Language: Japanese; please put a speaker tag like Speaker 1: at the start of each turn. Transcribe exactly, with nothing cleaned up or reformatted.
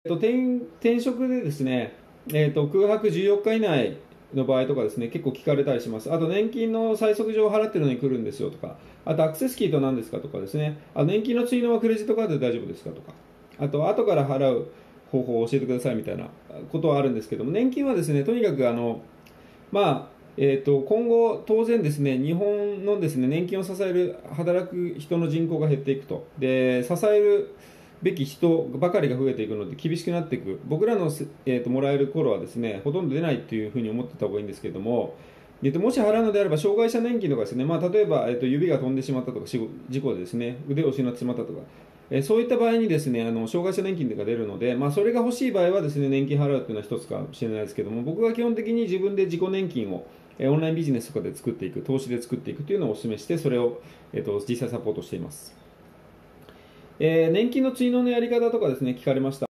Speaker 1: えっと、転転職でですね、えっと、空白じゅうよっか以内の場合とかですね、結構聞かれたりします。あと、年金の催促状を払ってるのに来るんですよとか、あと、アクセスキーと何ですかとかですね、あ年金の追納はクレジットカードで大丈夫ですかとか、あと、後から払う方法を教えてくださいみたいなことはあるんですけども、年金はですね、とにかくあの、まあ、えー、と今後、当然ですね、日本のですね年金を支える働く人の人口が減っていくと、で支えるべき人ばかりが増えていくので厳しくなっていく、僕らの、えー、ともらえる頃はですねほとんど出ないというふうに思ってた方がいいんですけれども、えー、ともし払うのであれば、障害者年金とかですね、まあ、例えば、えー、と指が飛んでしまったとか、事故でですね腕を失ってしまったとか、えーそういった場合にですねあの障害者年金が出るので、まあ、それが欲しい場合はですね年金払うというのは一つかもしれないですけども、僕は基本的に自分で自己年金をオンラインビジネスとかで作っていく、投資で作っていくというのをお勧めして、それを、えー、と実際サポートしています。えー年金の追納のやり方とかですね聞かれました。